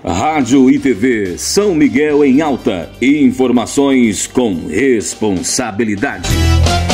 Rádio e TV São Miguel em Alta. Informações com responsabilidade.